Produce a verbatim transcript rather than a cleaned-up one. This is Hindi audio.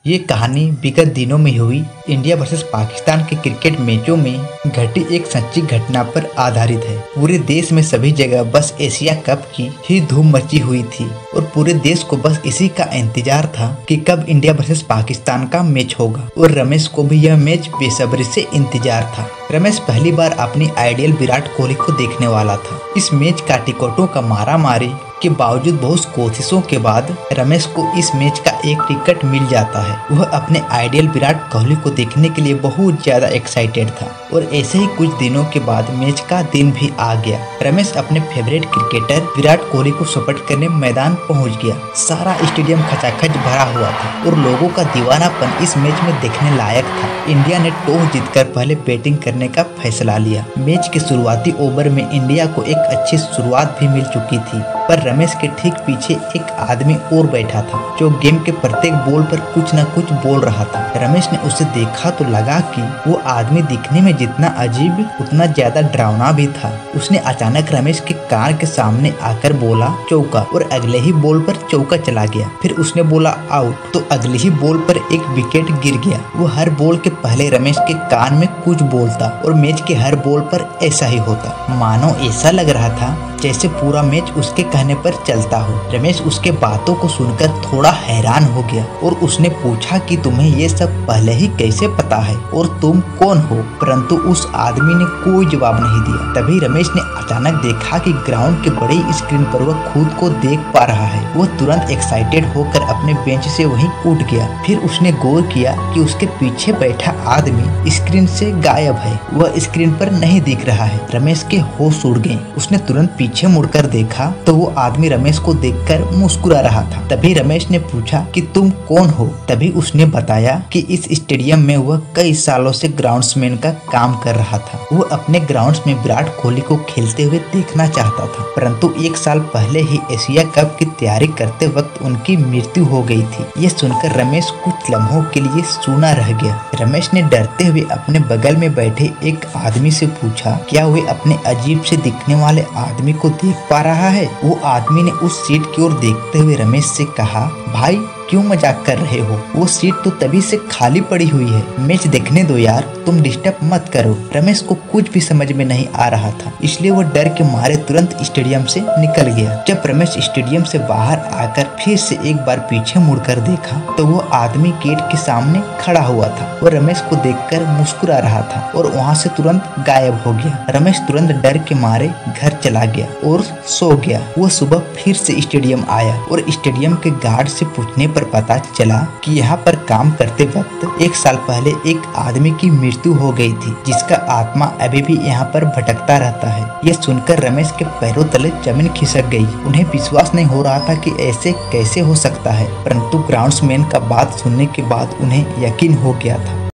ये कहानी विगत दिनों में हुई इंडिया वर्सेस पाकिस्तान के क्रिकेट मैचों में घटी एक सच्ची घटना पर आधारित है। पूरे देश में सभी जगह बस एशिया कप की ही धूम मची हुई थी और पूरे देश को बस इसी का इंतजार था कि कब इंडिया वर्सेस पाकिस्तान का मैच होगा और रमेश को भी यह मैच बेसब्री से इंतजार था। रमेश पहली बार अपनी आइडियल विराट कोहली को देखने वाला था। इस मैच का टिकटों का मारा मारी के बावजूद बहुत कोशिशों के बाद रमेश को इस मैच का एक टिकट मिल जाता है। वह अपने आइडियल विराट कोहली को देखने के लिए बहुत ज्यादा एक्साइटेड था और ऐसे ही कुछ दिनों के बाद मैच का दिन भी आ गया। रमेश अपने फेवरेट क्रिकेटर विराट कोहली को सपोर्ट करने मैदान पहुंच गया। सारा स्टेडियम खचाखच भरा हुआ था और लोगों का दीवानापन इस मैच में देखने लायक था। इंडिया ने टॉस जीतकर पहले बैटिंग करने का फैसला लिया। मैच के शुरुआती ओवर में इंडिया को एक अच्छी शुरुआत भी मिल चुकी थी, पर रमेश के ठीक पीछे एक आदमी और बैठा था जो गेम के प्रत्येक बॉल पर कुछ न कुछ बोल रहा था। रमेश ने उसे देखा तो लगा कि वो आदमी दिखने में जितना अजीब उतना ज्यादा डरावना भी था। उसने अचानक रमेश के कान के सामने आकर बोला चौका और अगले ही बॉल पर चौका चला गया। फिर उसने बोला आउट तो अगली ही बॉल पर एक विकेट गिर गया। वो हर बॉल के पहले रमेश के कान में कुछ बोलता और मैच के हर बॉल पर ऐसा ही होता। मानो ऐसा लग रहा था जैसे पूरा मैच उसके कहने पर चलता हो। रमेश उसके बातों को सुनकर थोड़ा हैरान हो गया और उसने पूछा कि तुम्हें ये सब पहले ही कैसे पता है और तुम कौन हो, परंतु उस आदमी ने कोई जवाब नहीं दिया। तभी रमेश ने अचानक देखा कि ग्राउंड के बड़ी स्क्रीन पर वह खुद को देख पा रहा है। वह तुरंत एक्साइटेड होकर अपने बेंच से वहीं उठ गया। फिर उसने गौर किया कि उसके पीछे बैठा आदमी स्क्रीन से गायब है, वह स्क्रीन पर नहीं दिख रहा है। रमेश के होश उड़ गए। उसने तुरंत पीछे मुड़कर देखा तो वो आदमी रमेश को देखकर मुस्कुरा रहा था। तभी रमेश ने पूछा कि तुम कौन हो। तभी उसने बताया कि इस स्टेडियम में वह कई सालों से ग्राउंड्समैन का काम कर रहा था। वो अपने ग्राउंड्स में विराट कोहली को खेलते हुए देखना चाहता था, परंतु एक साल पहले ही एशिया कप की तैयारी करते वक्त उनकी मृत्यु हो गई थी। ये सुनकर रमेश कुछ लम्हों के लिए सूना रह गया। रमेश ने डरते हुए अपने बगल में बैठे एक आदमी से पूछा क्या वे अपने अजीब से दिखने वाले आदमी को देख पा रहा है। वो आदमी ने उस सीट की ओर देखते हुए रमेश से कहा भाई क्यों मजाक कर रहे हो, वो सीट तो तभी से खाली पड़ी हुई है। मैच देखने दो यार, तुम डिस्टर्ब मत करो। रमेश को कुछ भी समझ में नहीं आ रहा था, इसलिए वो डर के मारे तुरंत स्टेडियम से निकल गया। जब रमेश स्टेडियम से बाहर आकर फिर से एक बार पीछे मुड़कर देखा तो वो आदमी गेट के सामने खड़ा हुआ था। वो रमेश को देखकर मुस्कुरा रहा था और वहाँ से तुरंत गायब हो गया। रमेश तुरंत डर के मारे घर चला गया और सो गया। वो सुबह फिर से स्टेडियम आया और स्टेडियम के गार्ड से पूछने पर पता चला कि यहाँ पर काम करते वक्त एक साल पहले एक आदमी की मृत्यु हो गई थी, जिसका आत्मा अभी भी यहाँ पर भटकता रहता है। यह सुनकर रमेश के पैरों तले जमीन खिसक गई। उन्हें विश्वास नहीं हो रहा था कि ऐसे कैसे हो सकता है, परंतु ग्राउंड्समैन का बात सुनने के बाद उन्हें यकीन हो गया था।